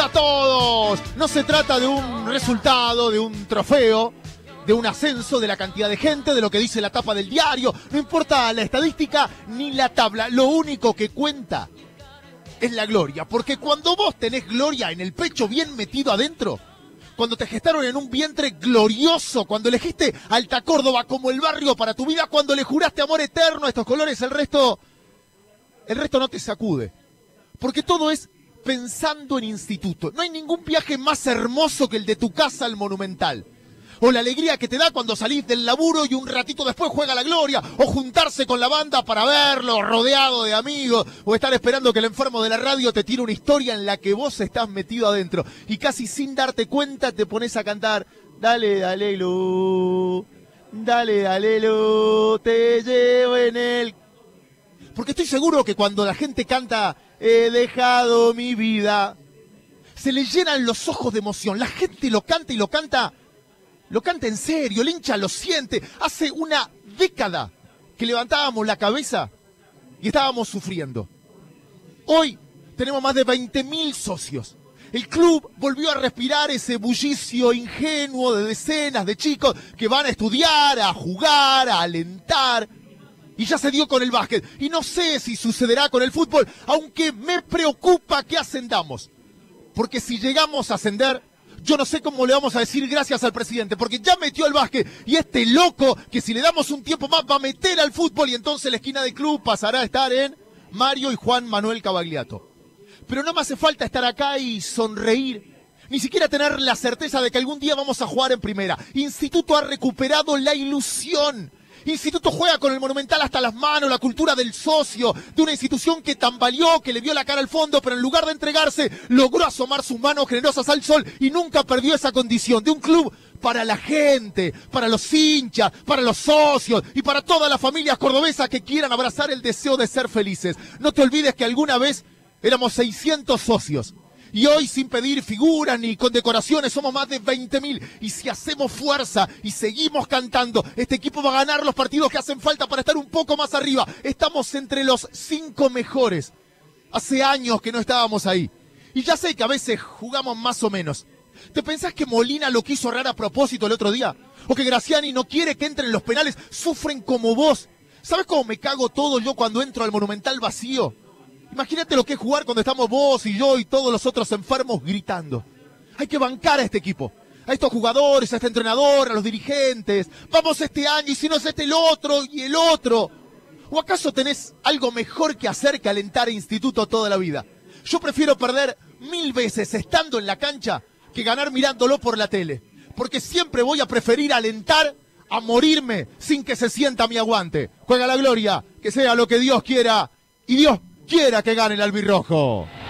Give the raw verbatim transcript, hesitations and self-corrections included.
a todos. No se trata de un resultado, de un trofeo, de un ascenso, de la cantidad de gente, de lo que dice la tapa del diario. No importa la estadística ni la tabla. Lo único que cuenta es la gloria. Porque cuando vos tenés gloria en el pecho bien metido adentro, cuando te gestaron en un vientre glorioso, cuando elegiste Alta Córdoba como el barrio para tu vida, cuando le juraste amor eterno a estos colores, el resto, el resto no te sacude. Porque todo es pensando en Instituto. No hay ningún viaje más hermoso que el de tu casa al Monumental. O la alegría que te da cuando salís del laburo y un ratito después juega la gloria. O juntarse con la banda para verlo, rodeado de amigos. O estar esperando que el enfermo de la radio te tire una historia en la que vos estás metido adentro. Y casi sin darte cuenta te pones a cantar. Dale, dale, lu. Dale, dale, lu. Te llevo en el... Porque estoy seguro que cuando la gente canta he dejado mi vida, se le llenan los ojos de emoción. La gente lo canta y lo canta... Lo canta en serio, el hincha lo siente. Hace una década que levantábamos la cabeza y estábamos sufriendo. Hoy tenemos más de veinte mil socios. El club volvió a respirar ese bullicio ingenuo de decenas de chicos que van a estudiar, a jugar, a alentar. Y ya se dio con el básquet. Y no sé si sucederá con el fútbol, aunque me preocupa que ascendamos. Porque si llegamos a ascender... Yo no sé cómo le vamos a decir gracias al presidente, porque ya metió el básquet y este loco que si le damos un tiempo más va a meter al fútbol y entonces la esquina del club pasará a estar en Mario y Juan Manuel Cavagliato. Pero no me hace falta estar acá y sonreír, ni siquiera tener la certeza de que algún día vamos a jugar en primera. Instituto ha recuperado la ilusión. Instituto juega con el Monumental hasta las manos, la cultura del socio, de una institución que tambaleó, que le vio la cara al fondo, pero en lugar de entregarse, logró asomar sus manos generosas al sol y nunca perdió esa condición de un club para la gente, para los hinchas, para los socios y para todas las familias cordobesas que quieran abrazar el deseo de ser felices. No te olvides que alguna vez éramos seiscientos socios. Y hoy, sin pedir figuras ni condecoraciones, somos más de veinte mil. Y si hacemos fuerza y seguimos cantando, este equipo va a ganar los partidos que hacen falta para estar un poco más arriba. Estamos entre los cinco mejores. Hace años que no estábamos ahí. Y ya sé que a veces jugamos más o menos. ¿Te pensás que Molina lo quiso errar a propósito el otro día? ¿O que Graciani no quiere que entren los penales? Sufren como vos. ¿Sabes cómo me cago todo yo cuando entro al Monumental vacío? Imagínate lo que es jugar cuando estamos vos y yo y todos los otros enfermos gritando. Hay que bancar a este equipo, a estos jugadores, a este entrenador, a los dirigentes. Vamos este año y si no es este el otro y el otro. ¿O acaso tenés algo mejor que hacer que alentar a Instituto toda la vida? Yo prefiero perder mil veces estando en la cancha que ganar mirándolo por la tele. Porque siempre voy a preferir alentar a morirme sin que se sienta mi aguante. Juega la gloria, que sea lo que Dios quiera y Dios quiera que gane el albirrojo.